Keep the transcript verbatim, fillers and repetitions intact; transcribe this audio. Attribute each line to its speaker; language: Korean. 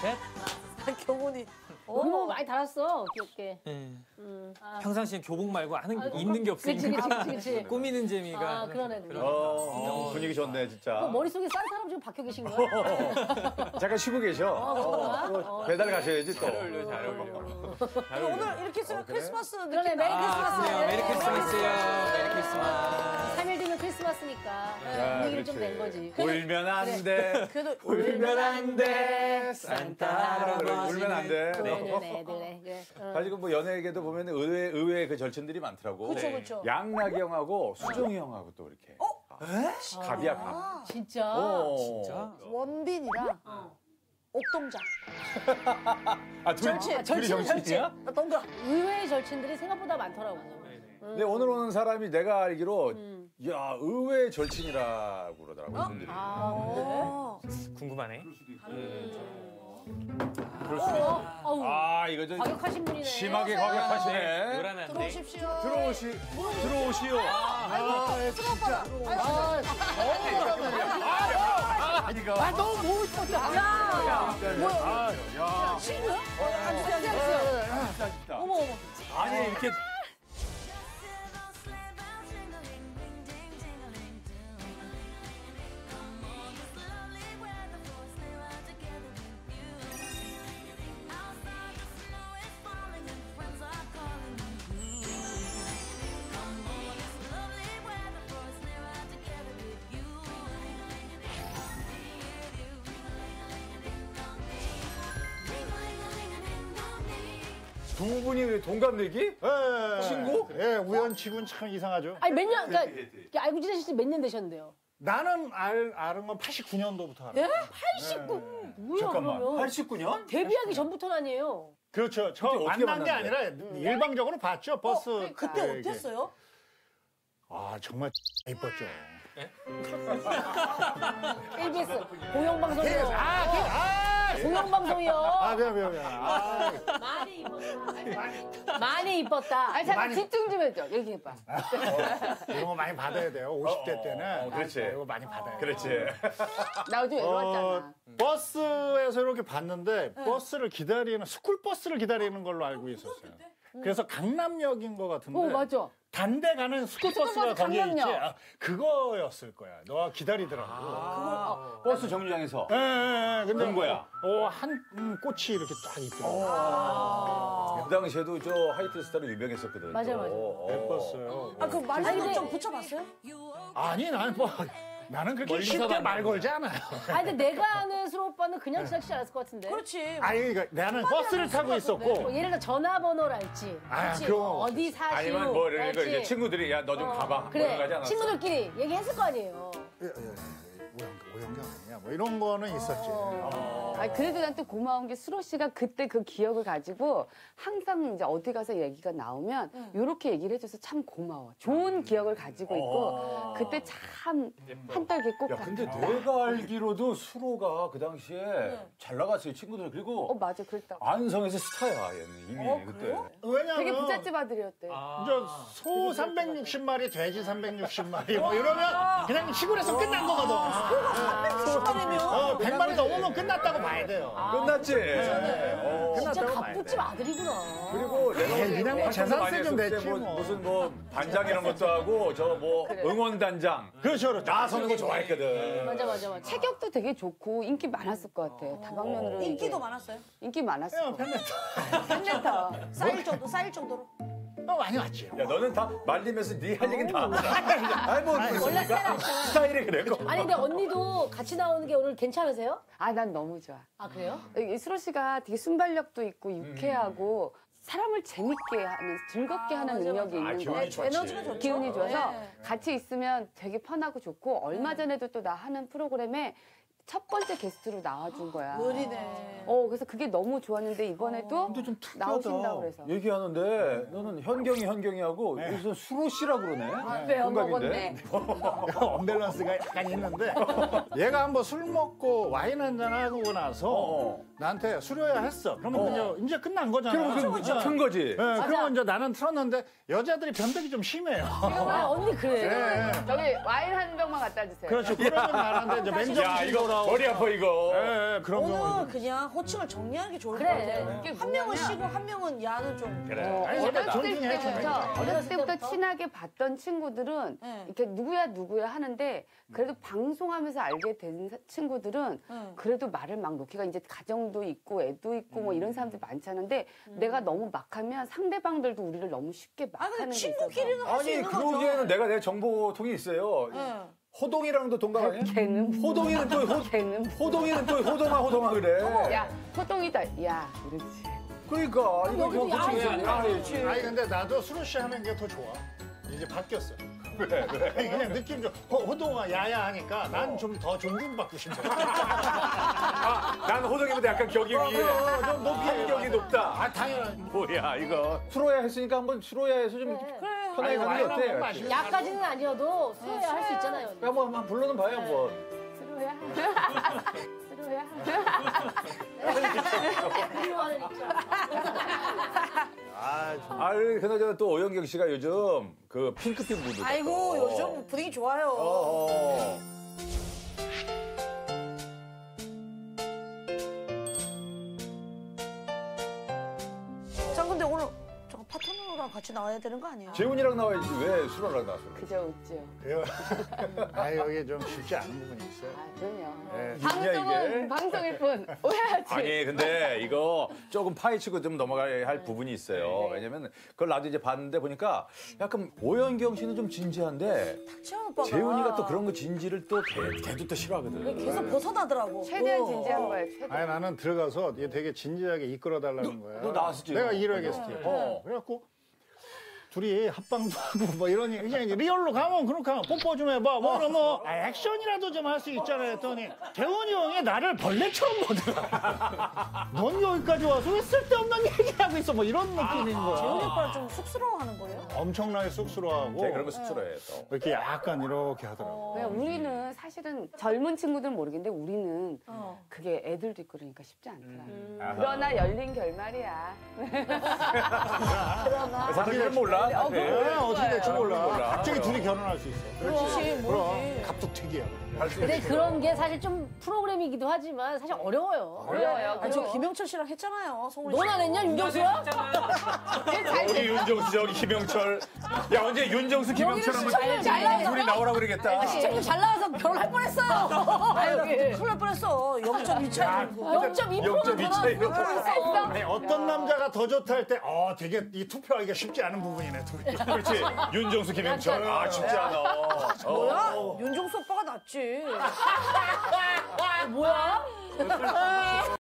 Speaker 1: 셋.
Speaker 2: 교문이.
Speaker 3: 너무 많이 달았어, 귀엽게.
Speaker 1: 네.
Speaker 3: 음. 아.
Speaker 1: 평상시엔 교복 말고 하는 게
Speaker 3: 아,
Speaker 1: 있는 게
Speaker 3: 그치,
Speaker 1: 없으니까
Speaker 3: 그치, 그치, 그치.
Speaker 1: 꾸미는 재미가.
Speaker 3: 아, 그러네, 그러네.
Speaker 4: 어, 분위기 좋네 진짜.
Speaker 3: 어, 머릿속에 산타 할아버지가 박혀 계신 거야?
Speaker 4: 잠깐 쉬고 계셔.
Speaker 3: 어,
Speaker 4: 또
Speaker 3: 어.
Speaker 4: 배달 가셔야지 또.
Speaker 1: 잘 어울려, 잘 어울려.
Speaker 2: 오늘 이렇게 있으면
Speaker 4: 그래?
Speaker 2: 크리스마스 느낌.
Speaker 3: 그러네, 메리 크리스마스.
Speaker 1: 아, 그래요. 메리 크리스마스요. 메리 크리스마스.
Speaker 3: 삼 일 뒤면 크리스마스니까 분위기를 좀 낸 거지.
Speaker 4: 울면 안 돼.
Speaker 2: 그래도
Speaker 4: 울면 안 돼. 산타 할아버지. 울면 안 돼.
Speaker 3: 그러는 애들에. 그래. 어.
Speaker 4: 사실 그 뭐 연예계도 보면 의외 의외의 그 절친들이 많더라고.
Speaker 2: 그쵸, 그쵸.
Speaker 4: 양락이 형하고 수종이 형하고 또 이렇게. 어? 갑이야 갑.
Speaker 3: 진짜?
Speaker 4: 어.
Speaker 1: 진짜?
Speaker 2: 원빈이랑 옥동자.
Speaker 4: 아, 둘,
Speaker 2: 절친,
Speaker 4: 둘이
Speaker 2: 절친, 절친.
Speaker 4: 정신이야?
Speaker 2: 나 동그라.
Speaker 3: 의외의 절친들이 생각보다 많더라고.
Speaker 4: 근데 오늘 오는 사람이 내가 알기로
Speaker 3: 음.
Speaker 4: 야 의외의 절친이라고 그러더라고.
Speaker 2: 어?
Speaker 4: 이분들이.
Speaker 3: 아,
Speaker 1: 궁금하네.
Speaker 4: 그럴 수도 있어.
Speaker 3: 어, 어우,
Speaker 4: 아 이거 좀
Speaker 3: 과격하신 분이네.
Speaker 4: 심하게 과격하시네.
Speaker 1: 요란한데.
Speaker 2: 들어오십시오.
Speaker 4: 들어오시 들어오시오. 아, 진짜.
Speaker 3: 아, 너무 보고 싶었다. 야,
Speaker 4: 뭐야? 야,
Speaker 2: 친구야?
Speaker 3: 앉으세요, 앉으세요.
Speaker 4: 진짜.
Speaker 2: 어머, 어머.
Speaker 4: 아니 이렇게 두 분이 왜 동갑내기?
Speaker 5: 예,
Speaker 4: 친구?
Speaker 5: 예, 우연치고는 참 이상하죠.
Speaker 3: 아니, 몇 년, 그러니까 이렇게 알고 지내실 때 몇 년 되셨는데요?
Speaker 5: 나는 알, 아는 건 팔십구 년도부터 알아.
Speaker 3: 예? 팔십구? 뭐야,
Speaker 4: 잠깐만.
Speaker 3: 그러면?
Speaker 4: 팔십구 년?
Speaker 3: 데뷔하기 전부터는 아니에요.
Speaker 5: 그렇죠. 저
Speaker 4: 그때 어떻게
Speaker 5: 만난 게
Speaker 4: 만났는데?
Speaker 5: 아니라 일방적으로 봤죠. 버스.
Speaker 2: 어, 그때
Speaker 5: 예, 이게.
Speaker 2: 어땠어요?
Speaker 5: 아, 정말 이뻤죠.
Speaker 3: 에이비에스 공영방송이요.
Speaker 5: 아, 그, 아,
Speaker 3: 공영방송이요.
Speaker 5: 아, 미안, 미안, 미안. 아,
Speaker 3: 많이 이뻤다. 많이 이뻤다.
Speaker 6: 아니, 잠깐
Speaker 5: 많이-
Speaker 6: 집중 좀 해줘. 얘기해봐.
Speaker 5: 이런 거 많이 받아야 돼요. 오십 대
Speaker 4: 어,
Speaker 5: 때는.
Speaker 4: 어, 그렇지.
Speaker 5: 이거 많이 받아야 돼요.
Speaker 4: 그렇지.
Speaker 6: 나 요즘 외로웠잖아.
Speaker 5: 어, 버스에서 이렇게 봤는데 버스를 기다리는 스쿨 버스를 기다리는 걸로 알고 있었어요. 그래서 강남역인 것 같은데.
Speaker 6: 어, 맞아.
Speaker 5: 단대 가는 스쿨 버스가
Speaker 6: 스쿨버스
Speaker 5: 거기 있지.
Speaker 6: 강남역.
Speaker 5: 아, 그거였을 거야. 너가 기다리더라고.
Speaker 4: 버스 정류장에서.
Speaker 5: 예, 예, 예. 근데
Speaker 4: 그런 거야.
Speaker 5: 어, 한 음, 꽃이 이렇게 딱 있더라고.
Speaker 4: 그 당시에도 저 하이트 스타로 유명했었거든.
Speaker 3: 맞아, 맞아.
Speaker 4: 어, 어.
Speaker 5: 예뻤어요.
Speaker 2: 아, 그
Speaker 3: 아니,
Speaker 2: 말도
Speaker 3: 근데-
Speaker 2: 좀 붙여봤어요?
Speaker 5: 아니, 나는 뭐 나는 그렇게
Speaker 1: 멀리서
Speaker 5: 쉽게
Speaker 1: 봤는데.
Speaker 5: 말 걸지 않아요.
Speaker 3: 아니, 근데 내가 아는 수로 오빠는 그냥 지나치지 않았을 것 같은데.
Speaker 2: 그렇지.
Speaker 5: 아니, 그러니까 나는 버스를 타고 있었고.
Speaker 3: 뭐 예를 들어 전화번호랄지.
Speaker 5: 아,
Speaker 3: 그치?
Speaker 5: 그럼.
Speaker 3: 어디 사시오.
Speaker 4: 아니면 뭐 이렇게
Speaker 3: 랄지.
Speaker 4: 이제 친구들이 야 너 좀
Speaker 3: 어,
Speaker 4: 가봐. 뭐
Speaker 3: 그래.
Speaker 4: 이런 거 하지 않았어?
Speaker 3: 친구들끼리 얘기했을 거 아니에요.
Speaker 5: 예, 예, 예. 오연경, 오연경 아니냐. 뭐 이런 거는 있었지.
Speaker 3: 어.
Speaker 6: 아니, 그래도 난 또 고마운 게 수로 씨가 그때 그 기억을 가지고 항상 이제 어디 가서 얘기가 나오면 이렇게 얘기를 해줘서 참 고마워. 좋은 기억을 가지고 있고 그때 참 한떨 깊고
Speaker 4: 야 근데 내가 알기로도 수로가 그 당시에 잘 나갔어요 친구들.
Speaker 6: 어
Speaker 4: 그리고
Speaker 6: 맞아 그랬다고.
Speaker 4: 안성에서 스타야 얘는 이미 그때.
Speaker 5: 왜냐면
Speaker 6: 되게 부잣집 아들이었대.
Speaker 5: 이제 소 삼백육십 마리, 돼지 삼백육십 마리 뭐 이러면 그냥 시골에서 끝난 거거든. 어, 백 마리 넘으면 끝났다고 봐야 돼요.
Speaker 4: 끝났지. 어.
Speaker 3: 진짜
Speaker 5: 끝났다고 봐야
Speaker 3: 갑부집
Speaker 5: 돼.
Speaker 3: 아들이구나.
Speaker 4: 그리고 내가
Speaker 5: 에이, 그냥 뭐
Speaker 4: 활동도
Speaker 5: 재산
Speaker 4: 많이
Speaker 5: 세금
Speaker 4: 했을 때
Speaker 5: 냈지
Speaker 4: 뭐
Speaker 5: 뭐.
Speaker 4: 무슨 뭐 반장 이런 것도 하고 저 뭐 응원단장
Speaker 5: 그렇죠, 그렇죠.
Speaker 4: 나서는 거 좋아했거든.
Speaker 3: 맞아, 맞아, 맞아.
Speaker 6: 체격도 되게 좋고 인기 많았을 것 같아. 다방면으로
Speaker 2: 인기도 많았어요?
Speaker 6: 인기 많았을
Speaker 5: 그냥
Speaker 6: 것 같아.
Speaker 5: 팬레터.
Speaker 6: 팬레터.
Speaker 2: 쌓일 정도, 쌓일 정도로.
Speaker 5: 어, 많이 왔지.
Speaker 4: 야 너는 다 말리면서 네 할 얘기는 다. 아이 뭐
Speaker 3: 원래
Speaker 4: 무슨
Speaker 3: 스타일
Speaker 4: 스타일이 그래.
Speaker 3: 아니, 근데 언니도 같이 나오는 게 오늘 괜찮으세요?
Speaker 6: 아 난 너무 좋아.
Speaker 3: 아, 그래요?
Speaker 6: 이 수로 씨가 되게 순발력도 있고 유쾌하고 사람을 재밌게 하는 즐겁게 하는 능력이
Speaker 4: 아,
Speaker 6: 있는
Speaker 4: 기분이
Speaker 6: 거예요.
Speaker 4: 좋지.
Speaker 2: 에너지가 좋죠.
Speaker 6: 기운이 좋아서
Speaker 2: 네.
Speaker 6: 같이 있으면 되게 편하고 좋고 얼마 전에도 또 나 하는 프로그램에 첫 번째 게스트로 나와준 거야.
Speaker 2: 의리네.
Speaker 6: 어 그래서 그게 너무 좋았는데 이번에도
Speaker 4: 근데 좀 특이하다.
Speaker 6: 나오신다고 그래서.
Speaker 4: 얘기하는데 너는 현경이 현경이 하고 여기서 수로 씨라 그러네.
Speaker 6: 배워
Speaker 4: 동갑인데?
Speaker 6: 먹었네.
Speaker 5: 언밸런스가 약간 있는데 얘가 한번 술 먹고 와인 한잔 하고 나서
Speaker 4: 어.
Speaker 5: 나한테 수료야 했어. 그러면
Speaker 4: 어.
Speaker 5: 이제, 이제 끝난 거잖아.
Speaker 4: 그럼 그 튼 거지.
Speaker 5: 예, 그러면 이제 나는 틀었는데 여자들이 변덕이 좀 심해요.
Speaker 3: 아, 언니 그래.
Speaker 5: 예, 예.
Speaker 6: 저기 와인 한 병만 갖다 주세요.
Speaker 5: 그렇죠. 그러면 나는데 이제
Speaker 4: 야 이거
Speaker 5: 맨정신으로 나오고.
Speaker 4: 머리 아파 이거.
Speaker 5: 예, 예, 그런
Speaker 2: 오늘
Speaker 5: 경우.
Speaker 2: 그냥 호칭을 정리하는 게 좋을
Speaker 3: 그래.
Speaker 2: 것 같아요.
Speaker 6: 이게
Speaker 2: 한 명은
Speaker 6: 뭐냐면
Speaker 2: 쉬고 한 명은 야는 좀.
Speaker 4: 그래.
Speaker 6: 어,
Speaker 5: 아니,
Speaker 6: 어렸을
Speaker 5: 존중해,
Speaker 6: 때부터
Speaker 5: 존중해.
Speaker 6: 어렸을
Speaker 3: 어렸을
Speaker 6: 때부터
Speaker 3: 때부터?
Speaker 6: 친하게 봤던 친구들은
Speaker 2: 네.
Speaker 6: 이렇게 누구야 누구야 하는데 그래도 방송하면서 알게 된 사- 친구들은
Speaker 2: 네.
Speaker 6: 그래도 말을 막 놓기가 이제 가정도 있고 애도 있고 뭐 이런 사람들 많지 않은데 내가 너무 막하면 상대방들도 우리를 너무 쉽게
Speaker 2: 아 근데
Speaker 6: 막하는 게 있어서
Speaker 2: 친구끼리는 할 수
Speaker 4: 아니
Speaker 2: 있는 거죠.
Speaker 4: 그러기에는 내가 내 정보통이 있어요.
Speaker 2: 네.
Speaker 4: 호동이랑도 동갑 아니야?
Speaker 6: 걔는
Speaker 4: 호동이는 또 호,
Speaker 6: 걔는
Speaker 4: 호동이는 또 호동아 호동아 그래.
Speaker 6: 야 호동이다 야 이러지
Speaker 4: 그러니까 이거
Speaker 2: 여기도
Speaker 4: 뭐 호칭이
Speaker 2: 야하지.
Speaker 4: 아니라.
Speaker 5: 아니 근데 나도 수로 씨 하는 게 더 좋아. 이제 바뀌었어.
Speaker 4: 그래 그래.
Speaker 5: 아니, 그냥 느낌 좀 호, 호동아 야야 하니까 난 좀 더 존중받고 싶어.
Speaker 4: 아, 난 호동이보다 약간 격이 위에.
Speaker 5: 좀 높이
Speaker 4: 한 격이 높다.
Speaker 5: 아 당연한.
Speaker 4: 뭐야 이거. 수로야 했으니까 한번 수로야에서 좀 편하게 가는 게 어때?
Speaker 5: 마시면.
Speaker 3: 약까지는 아니어도 수호야 할 수 있잖아요. 언니.
Speaker 4: 한번 한번 불러는 봐요 한번.
Speaker 6: 스로야 스로야
Speaker 3: 그리워하는 입장.
Speaker 4: 아, 아 그나저나 또 오영경 씨가 요즘 그 핑크빛 무드.
Speaker 2: 아이고 요즘 분위기 좋아요.
Speaker 4: 어, 어.
Speaker 2: 자 근데 오늘 저 파트너랑 같이 나와야 되는 거 아니에요?
Speaker 4: 재훈이랑 나와야지 왜 수로랑 나왔어?
Speaker 6: 그저 웃죠
Speaker 5: 아 여기 좀 쉽지 않은 부분이 있어요.
Speaker 6: 아 그럼요
Speaker 5: 예.
Speaker 6: 방송은 방송일 뿐 오해하지
Speaker 4: 아니 근데 이거 조금 파헤치고 좀 넘어가야 할 부분이 있어요. 왜냐면 그걸 나도 이제 봤는데 보니까 약간 오영경 씨는 좀 진지한데
Speaker 2: 채원 오빠가
Speaker 4: 재훈이가 또 그런 거 진지를 또 걔, 걔도 또 싫어하거든.
Speaker 2: 계속 벗어나더라고.
Speaker 6: 최대한 진지한 거야 최대한
Speaker 5: 아니 나는 들어가서 얘 되게 진지하게 이끌어달라는 거야.
Speaker 4: 너 나왔었지,
Speaker 5: 내가
Speaker 4: 너.
Speaker 5: 일 화 게스트.
Speaker 4: 어.
Speaker 5: 그래갖고 둘이 합방도 하고 뭐 이러니 그냥 리얼로 가면 그렇게 하면 뽀뽀 좀 해봐. 뭐 그럼 뭐 아, 액션이라도 좀 할 수 있잖아요. 했더니 재훈이 형이 나를 벌레처럼 보더라. 넌 여기까지 와서 왜 쓸데없는 얘기하고 있어. 뭐 이런 느낌인
Speaker 2: 재훈이
Speaker 5: 거야.
Speaker 2: 오빠를 좀 쑥스러워하는 거예요?
Speaker 5: 엄청나게 쑥스러워하고
Speaker 4: 걔 그런 거 쑥스러워해 또.
Speaker 5: 이렇게 약간 이렇게 하더라고.
Speaker 6: 그냥 우리는 사실은 젊은 친구들은 모르겠는데 우리는
Speaker 2: 어.
Speaker 6: 그게 애들도 있고 그러니까 쉽지 않더라.
Speaker 4: 아하.
Speaker 6: 그러나 열린 결말이야.
Speaker 2: 그러나
Speaker 4: 사실은 몰라.
Speaker 6: 어,
Speaker 4: 사실.
Speaker 6: 그럼
Speaker 5: 네, 어떻게 될지 몰라.
Speaker 4: 몰라.
Speaker 5: 갑자기 둘이 결혼할 수 있어.
Speaker 2: 그렇지
Speaker 5: 그럼
Speaker 2: 모르지.
Speaker 5: 갑툭튀기야.
Speaker 3: 근데 그런 게 사실 좀 프로그램이기도 하지만 사실 어려워요.
Speaker 6: 어려워요.
Speaker 2: 아니 저 김영철 씨랑 했잖아요. 성훈 씨.
Speaker 3: 넌 안 했냐 윤정수야?
Speaker 4: 우리 윤정수 저기 김영철. 야 언제 윤정수 김영철 한번
Speaker 3: 시청률 잘 나와서
Speaker 4: 둘이 나오라 그러겠다.
Speaker 3: 시청률 잘 나와서 결혼할 뻔했어요.
Speaker 2: 아유 큰일 날 뻔했어. 영 점 이 차이고.
Speaker 3: 영 점 이
Speaker 4: 영 점 이 차이로.
Speaker 5: 아니, 어떤 남자가 더 좋다 할 때, 어, 되게 이 투표하기가 쉽지 않은 부분이네, 둘이.
Speaker 4: 그렇지. 윤정수 김영철. 아 쉽지 않아.
Speaker 2: 뭐야? 윤종수 오빠가 낫지.
Speaker 3: 뭐야?